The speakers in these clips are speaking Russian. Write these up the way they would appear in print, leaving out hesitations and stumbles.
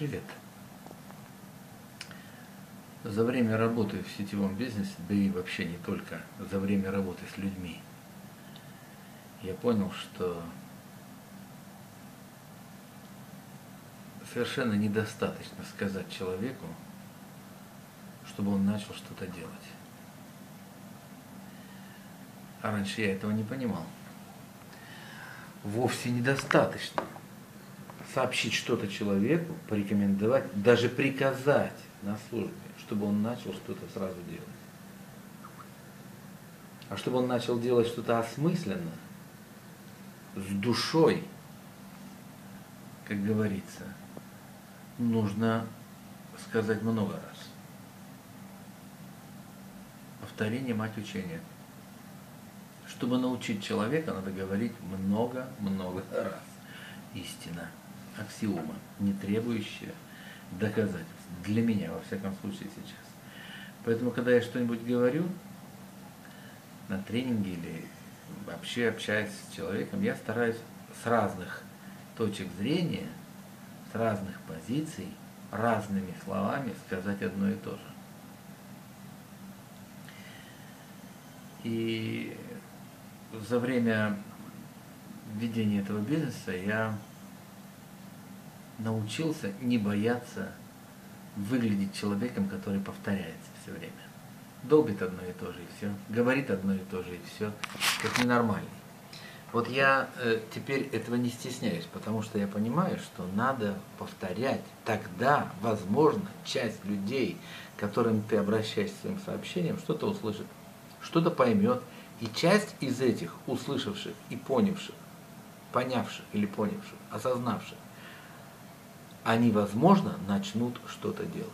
Привет. За время работы в сетевом бизнесе, да и вообще не только, за время работы с людьми, я понял, что совершенно недостаточно сказать человеку, чтобы он начал что-то делать. А раньше я этого не понимал. Вовсе недостаточно сообщить что-то человеку, порекомендовать, даже приказать на службе, чтобы он начал что-то сразу делать. А чтобы он начал делать что-то осмысленно, с душой, как говорится, нужно сказать много раз. Повторение – мать учения. Чтобы научить человека, надо говорить много-много раз. Истина, аксиома, не требующая доказательств. Для меня, во всяком случае, сейчас. Поэтому, когда я что-нибудь говорю на тренинге или вообще общаясь с человеком, я стараюсь с разных точек зрения, с разных позиций, разными словами сказать одно и то же. И за время ведения этого бизнеса я научился не бояться выглядеть человеком, который повторяется все время. Долбит одно и то же и все, говорит одно и то же и все, как ненормальный. Вот я теперь этого не стесняюсь, потому что я понимаю, что надо повторять. Тогда, возможно, часть людей, к которым ты обращаешься своим сообщением, что-то услышит, что-то поймет. И часть из этих услышавших и понявших, понявших или понявших, осознавших, они, возможно, начнут что-то делать.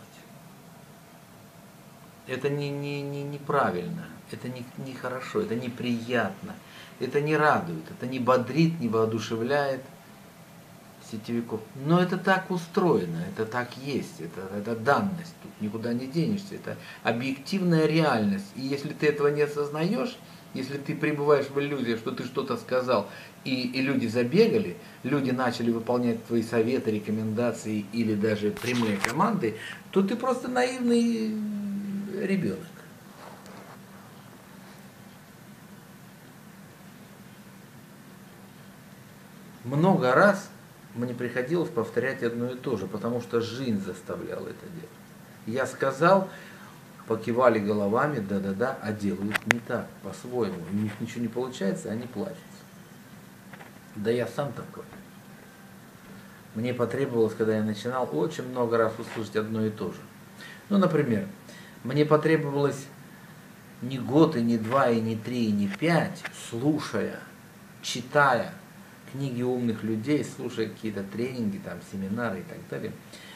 Это неправильно, это не хорошо, это неприятно, это не радует, это не бодрит, не воодушевляет сетевиков. Но это так устроено, это так есть, это данность, тут никуда не денешься, это объективная реальность. И если ты этого не осознаешь, если ты пребываешь в иллюзии, что ты что-то сказал, и люди забегали, люди начали выполнять твои советы, рекомендации или даже прямые команды, то ты просто наивный ребенок. Много раз мне приходилось повторять одно и то же, потому что жизнь заставляла это делать. Я сказал, покивали головами, да-да-да, а делают не так, по-своему. У них ничего не получается, они плачут. Да я сам такой. Мне потребовалось, когда я начинал, очень много раз услышать одно и то же. Ну, например, мне потребовалось не год, и не два, и не три, и не пять, слушая, читая книги умных людей, слушая какие-то тренинги, там, семинары и так далее.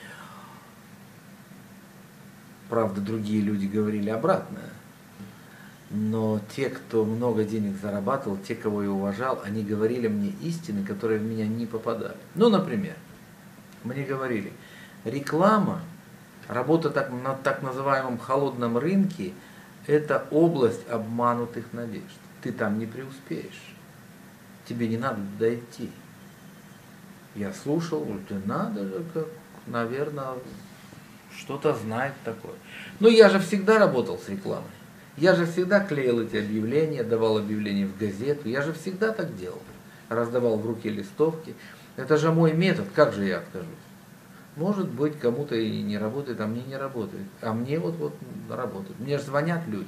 Правда, другие люди говорили обратное. Но те, кто много денег зарабатывал, те, кого я уважал, они говорили мне истины, которые в меня не попадали. Ну, например, мне говорили, реклама, работа на так называемом холодном рынке, это область обманутых надежд. Ты там не преуспеешь. Тебе не надо туда идти. Я слушал, говорю, ты надо же, как, наверное, что-то знает такое. Но я же всегда работал с рекламой. Я же всегда клеил эти объявления, давал объявления в газету. Я же всегда так делал. Раздавал в руки листовки. Это же мой метод, как же я откажусь? Может быть, кому-то и не работает, а мне не работает. А мне вот работает. Мне же звонят люди.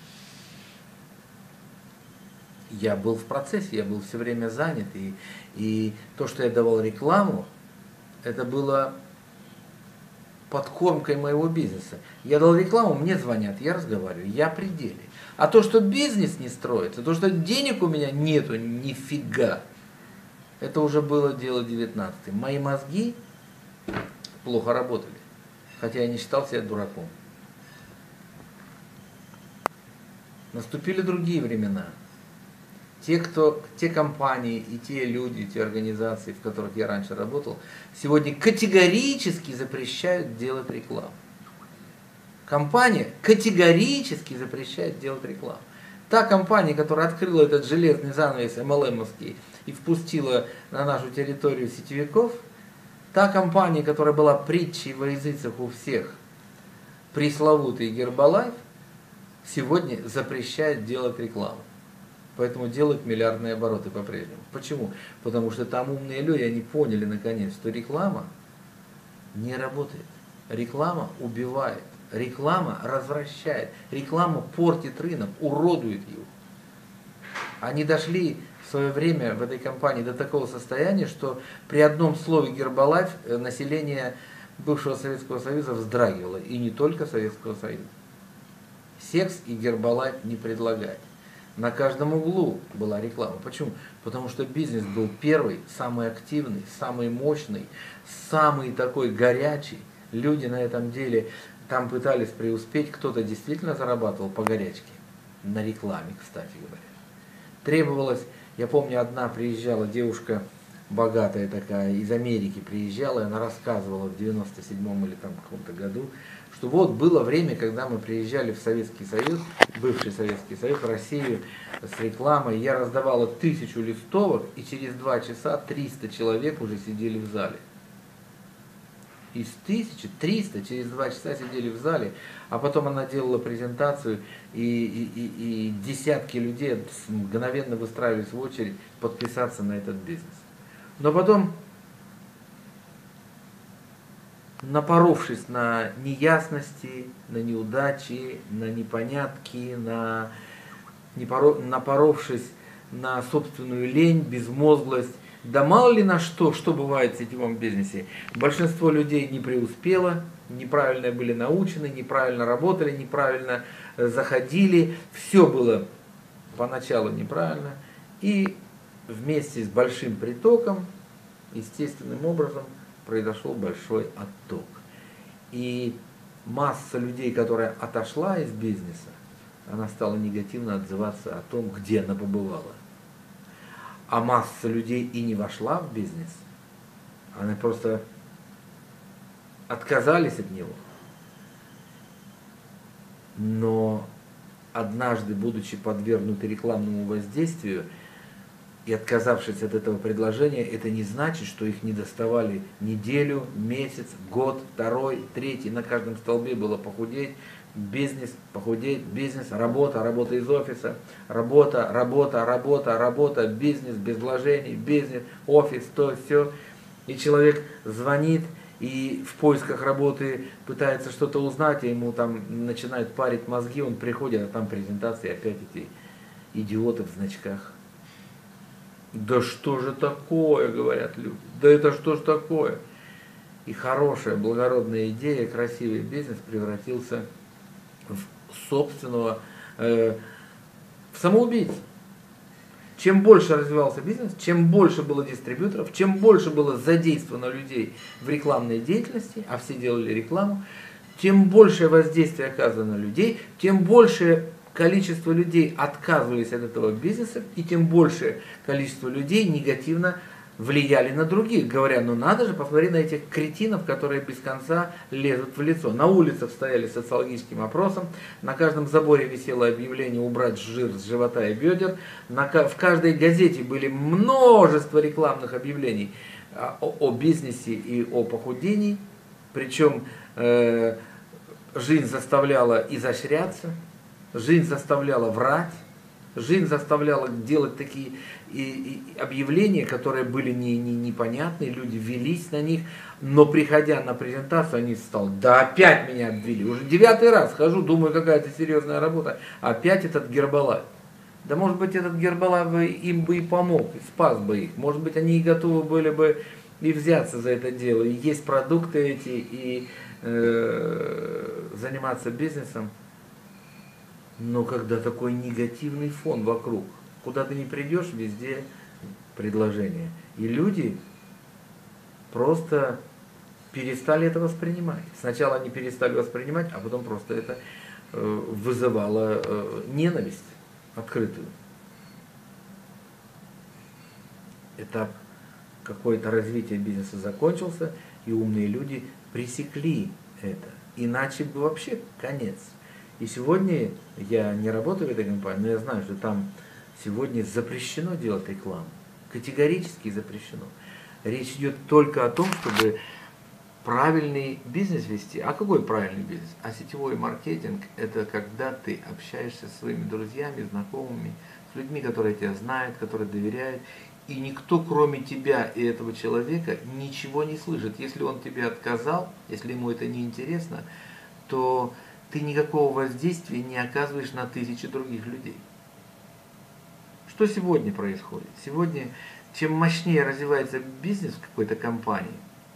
Я был в процессе, я был все время занят. И то, что я давал рекламу, это было подкормкой моего бизнеса. Я дал рекламу, мне звонят, я разговариваю, я при деле. А то, что бизнес не строится, то, что денег у меня нету, нифига, это уже было дело 19. Мои мозги плохо работали, хотя я не считал себя дураком. Наступили другие времена. Те компании и те люди, те организации, в которых я раньше работал, сегодня категорически запрещают делать рекламу. Компания категорически запрещает делать рекламу. Та компания, которая открыла этот железный занавес MLM-овский и впустила на нашу территорию сетевиков, Та компания, которая была притчей во языцах у всех, пресловутый Гербалайф, сегодня запрещает делать рекламу. Поэтому делают миллиардные обороты по-прежнему. Почему? Потому что там умные люди, они поняли наконец, что реклама не работает. Реклама убивает. Реклама развращает. Реклама портит рынок, уродует его. Они дошли в свое время в этой компании до такого состояния, что при одном слове Гербалайф население бывшего Советского Союза вздрагивало. И не только Советского Союза. Секс и Гербалайф не предлагать. На каждом углу была реклама. Почему? Потому что бизнес был первый, самый активный, самый мощный, самый такой горячий. Люди на этом деле там пытались преуспеть. Кто-то действительно зарабатывал по горячке. На рекламе, кстати говоря. Требовалось, я помню, одна приезжала девушка, богатая такая, из Америки приезжала, и она рассказывала в 97-м или там каком-то году, что вот было время, когда мы приезжали в Советский Союз, бывший Советский Союз, в Россию с рекламой, я раздавала 1000 листовок, и через 2 часа 300 человек уже сидели в зале. Из 1000 300 через 2 часа сидели в зале, а потом она делала презентацию, и десятки людей мгновенно выстраивались в очередь подписаться на этот бизнес. Но потом, напоровшись на неясности, на неудачи, на непонятки, напоровшись на собственную лень, безмозглость, да мало ли на что бывает в сетевом бизнесе. Большинство людей не преуспело, неправильно были научены, неправильно работали, неправильно заходили. Все было поначалу неправильно. И вместе с большим притоком, естественным образом, произошел большой отток. И масса людей, которая отошла из бизнеса, она стала негативно отзываться о том, где она побывала. А масса людей и не вошла в бизнес, они просто отказались от него. Но однажды, будучи подвергнуты рекламному воздействию и отказавшись от этого предложения, это не значит, что их не доставали неделю, месяц, год, второй, третий. На каждом столбе было похудеть, бизнес, похудеть, бизнес, работа из офиса, работа, бизнес, без вложений, бизнес, офис, то, все. И человек звонит и в поисках работы пытается что-то узнать, и ему там начинают парить мозги, он приходит, а там презентации опять эти идиоты в значках. Да что же такое, говорят люди, да это что же такое? И хорошая, благородная идея, красивый бизнес превратился в собственного, в самоубийцу. Чем больше развивался бизнес, чем больше было дистрибьюторов, чем больше было задействовано людей в рекламной деятельности, а все делали рекламу, тем большее воздействие оказано на людей, тем большее количество людей отказывались от этого бизнеса, и тем большее количество людей негативно влияли на других, говоря, ну надо же, посмотри на этих кретинов, которые без конца лезут в лицо. На улицах стояли социологическим опросом, на каждом заборе висело объявление убрать жир с живота и бедер, в каждой газете были множество рекламных объявлений о бизнесе и о похудении, причем жизнь заставляла изощряться, жизнь заставляла врать, жизнь заставляла делать такие объявления, которые были непонятны, люди велись на них, но приходя на презентацию, они стали, да опять меня обвели, уже 9-й раз хожу, думаю, какая-то серьезная работа, опять этот Гербалайф. Да может быть этот Гербалайф им бы и помог, и спас бы их, может быть они и готовы были бы и взяться за это дело, и есть продукты эти, и заниматься бизнесом. Но когда такой негативный фон вокруг, куда ты не придешь, везде предложения. И люди просто перестали это воспринимать. Сначала они перестали воспринимать, а потом просто это вызывало ненависть открытую. Этап какое-то развитие бизнеса закончился, и умные люди пресекли это. Иначе бы вообще конец. И сегодня я не работаю в этой компании, но я знаю, что там сегодня запрещено делать рекламу. Категорически запрещено. Речь идет только о том, чтобы правильный бизнес вести. А какой правильный бизнес? А сетевой маркетинг – это когда ты общаешься со своими друзьями, знакомыми, с людьми, которые тебя знают, которые доверяют, и никто, кроме тебя и этого человека, ничего не слышит. Если он тебе отказал, если ему это не интересно, то ты никакого воздействия не оказываешь на тысячи других людей. Что сегодня происходит? Сегодня, чем мощнее развивается бизнес в какой-то компании,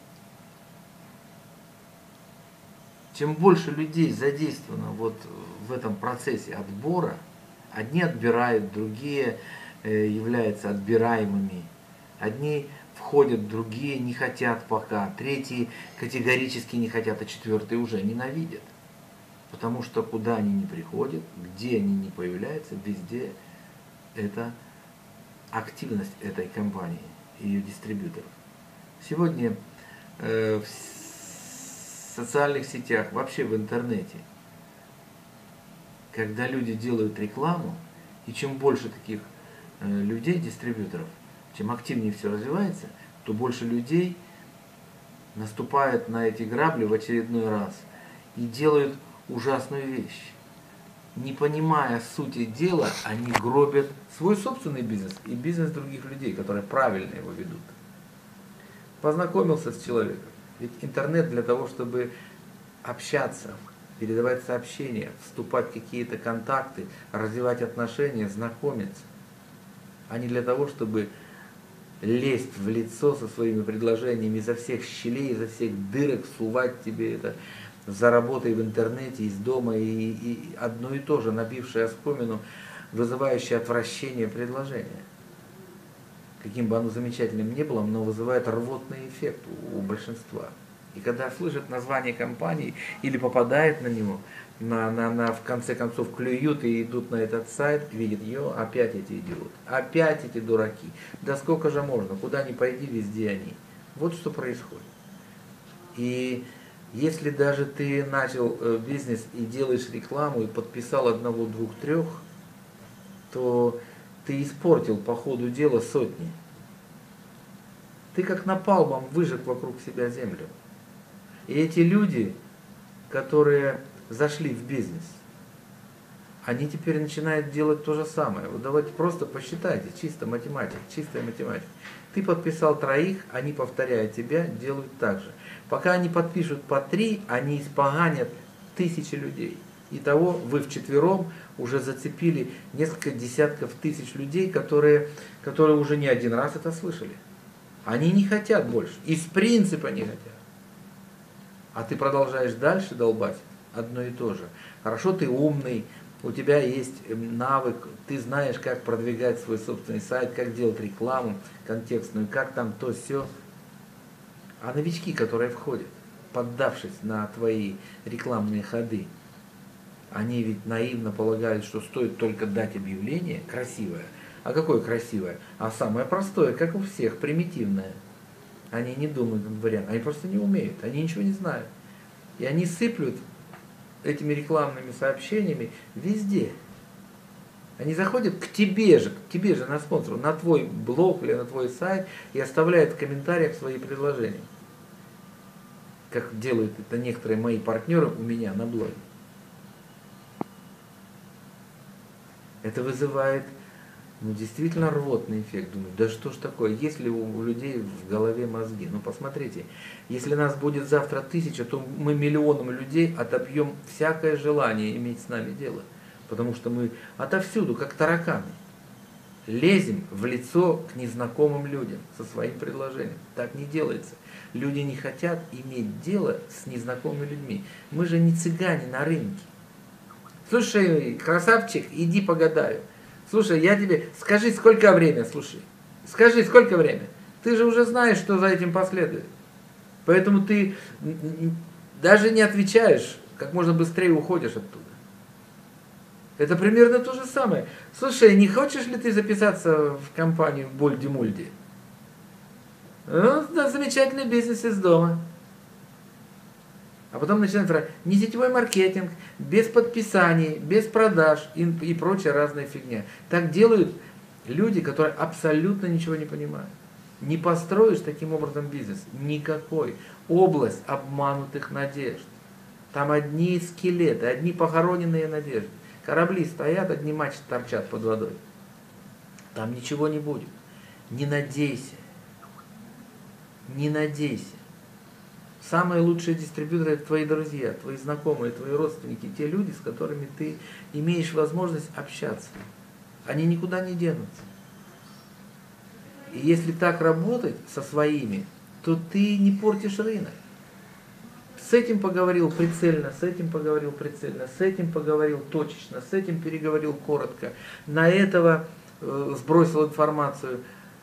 чем больше людей задействовано вот в этом процессе отбора, одни отбирают, другие являются отбираемыми, одни входят, другие не хотят пока, третьи категорически не хотят, а четвертые уже ненавидят. Потому что куда они не приходят, где они не появляются, везде это активность этой компании и ее дистрибьюторов. Сегодня в социальных сетях, вообще в интернете, когда люди делают рекламу, и чем больше таких людей, дистрибьюторов, чем активнее все развивается, то больше людей наступает на эти грабли в очередной раз и делают ужасную вещь. Не понимая сути дела, они гробят свой собственный бизнес и бизнес других людей, которые правильно его ведут. Познакомился с человеком. Ведь интернет для того, чтобы общаться, передавать сообщения, вступать в какие-то контакты, развивать отношения, знакомиться, а не для того, чтобы лезть в лицо со своими предложениями изо всех щелей, изо всех дырок, сувать тебе это за работой в интернете, из дома, и одно и то же, набившее оскомину, вызывающее отвращение предложение. Каким бы оно замечательным ни было, но вызывает рвотный эффект у большинства. И когда слышат название компании или попадает на него, в конце концов клюют и идут на этот сайт, видят, опять эти идиоты, опять эти дураки. Да сколько же можно, куда ни пойди, везде они. Вот что происходит. И если даже ты начал бизнес и делаешь рекламу и подписал одного, двух, трех, то ты испортил по ходу дела сотни. Ты как напалмом выжег вокруг себя землю. И эти люди, которые зашли в бизнес, они теперь начинают делать то же самое. Вот давайте просто посчитайте, чистая математика. Ты подписал троих, они, повторяя тебя, делают так же. Пока они подпишут по 3, они испоганят тысячи людей. Итого вы вчетвером уже зацепили несколько десятков тысяч людей, которые уже не один раз это слышали. Они не хотят больше, из принципа не хотят. А ты продолжаешь дальше долбать одно и то же. Хорошо, ты умный, у тебя есть навык, ты знаешь, как продвигать свой собственный сайт, как делать рекламу контекстную, как там то сё. А новички, которые входят, поддавшись на твои рекламные ходы, они ведь наивно полагают, что стоит только дать объявление красивое. А какое красивое? А самое простое, как у всех, примитивное. Они не думают над вариантом, они просто не умеют, они ничего не знают. И они сыплют этими рекламными сообщениями везде. Они заходят к тебе же на спонсору, на твой блог или на твой сайт и оставляют в комментариях свои предложения. Как делают это некоторые мои партнеры у меня на блоге. Это вызывает действительно рвотный эффект. Думаю, да что ж такое, есть ли у людей в голове мозги? Ну посмотрите, если нас будет завтра 1000, то мы миллионам людей отобьем всякое желание иметь с нами дело. Потому что мы отовсюду, как тараканы, лезем в лицо к незнакомым людям со своим предложением. Так не делается. Люди не хотят иметь дело с незнакомыми людьми. Мы же не цыгане на рынке. Слушай, красавчик, иди погадаю. Слушай, я тебе... Скажи, сколько время, слушай. Скажи, сколько время. Ты же уже знаешь, что за этим последует. Поэтому ты даже не отвечаешь, как можно быстрее уходишь оттуда. Это примерно то же самое. Слушай, не хочешь ли ты записаться в компанию Больди-Мульди? Ну, да, замечательный бизнес из дома. А потом начинается не сетевой маркетинг, без подписаний, без продаж и прочая разная фигня. Так делают люди, которые абсолютно ничего не понимают. Не построишь таким образом бизнес. Никакой. Область обманутых надежд. Там одни скелеты, одни похороненные надежды. Корабли стоят, одни мачты торчат под водой. Там ничего не будет. Не надейся. Не надейся. Самые лучшие дистрибьюторы — это твои друзья, твои знакомые, твои родственники, те люди, с которыми ты имеешь возможность общаться. Они никуда не денутся. И если так работать со своими, то ты не портишь рынок. С этим поговорил прицельно, с этим поговорил прицельно, с этим поговорил точечно, с этим переговорил коротко, на этого сбросил информацию.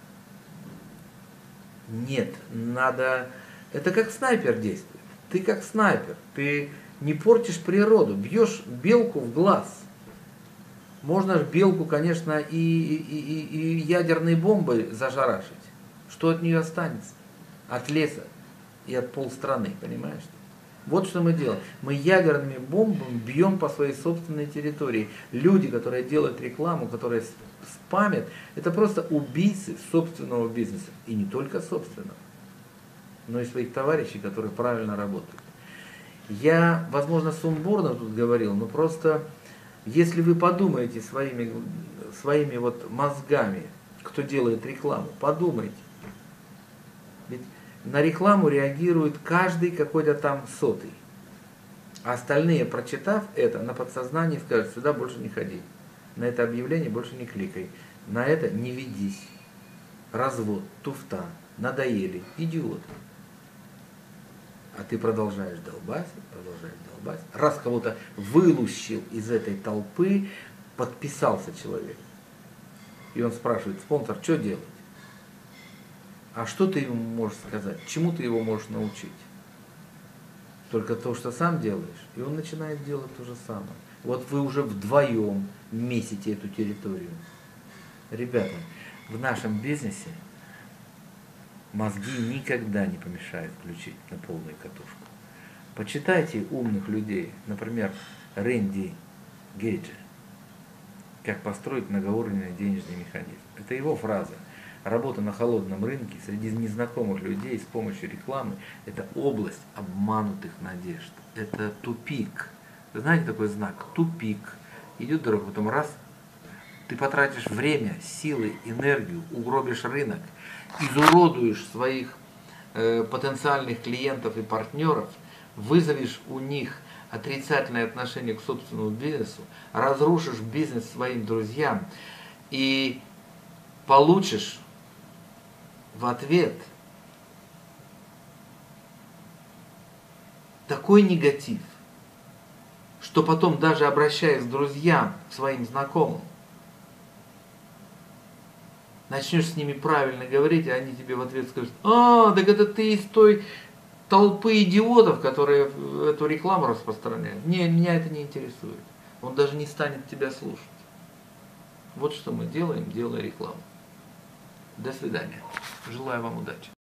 Нет, надо... Это как снайпер действует. Ты как снайпер, ты не портишь природу, бьешь белку в глаз. Можно же белку, конечно, и ядерной бомбой зажарашить. Что от нее останется? От леса и от полстраны, понимаешь? Вот что мы делаем. Мы ядерными бомбами бьем по своей собственной территории. Люди, которые делают рекламу, которые спамят, это просто убийцы собственного бизнеса. И не только собственного, но и своих товарищей, которые правильно работают. Я, возможно, сумбурно тут говорил, но просто, если вы подумаете своими вот мозгами, кто делает рекламу, подумайте. Ведь на рекламу реагирует каждый какой-то там сотый. А остальные, прочитав это, на подсознании скажут: сюда больше не ходи, на это объявление больше не кликай, на это не ведись. Развод, туфта, надоели, идиот. А ты продолжаешь долбать. Раз кого-то вылущил из этой толпы, подписался человек. И он спрашивает: спонсор, что делать? А что ты ему можешь сказать? Чему ты его можешь научить? Только то, что сам делаешь. И он начинает делать то же самое. Вот вы уже вдвоем месите эту территорию. Ребята, в нашем бизнесе мозги никогда не помешают включить на полную катушку. Почитайте умных людей, например, Рэнди Гейджа, как построить многоуровневый денежный механизм. Это его фраза. Работа на холодном рынке среди незнакомых людей с помощью рекламы — это область обманутых надежд. Это тупик. Вы знаете такой знак? Тупик. Идет дорога, потом раз, ты потратишь время, силы, энергию, угробишь рынок, изуродуешь своих потенциальных клиентов и партнеров, вызовешь у них отрицательное отношение к собственному бизнесу, разрушишь бизнес своим друзьям и получишь в ответ такой негатив, что потом, даже обращаясь к друзьям, к своим знакомым, начнешь с ними правильно говорить, а они тебе в ответ скажут: а, так это ты из той толпы идиотов, которые эту рекламу распространяют. Не, меня это не интересует. Он даже не станет тебя слушать. Вот что мы делаем, делая рекламу. До свидания. Желаю вам удачи.